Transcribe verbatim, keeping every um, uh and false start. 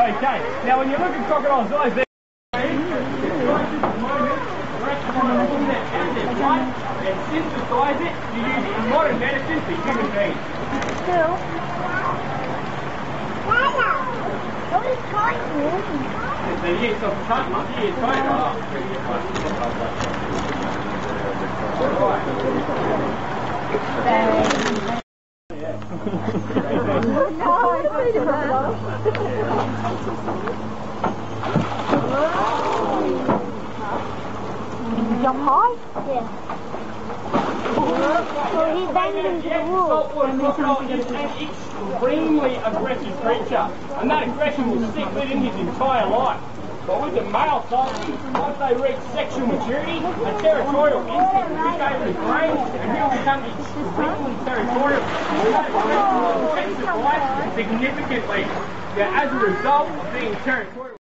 Okay, now when you look at crocodile's eyes, they're and synthesize it to use in modern medicine for human beings. Still. Dada! What is trying to do? So you get some cut, you get trying to up. Jump high? Yeah. So he's banging into the wall. Saltwater crocodile is an extremely aggressive creature, and that aggression will stick with him his entire life. But with the male saltfish, once they reach sexual maturity, a territorial instinct will take over his brain, and he'll become extremely territorial. And that aggression will intensify significantly. Now, as a result of being territorial.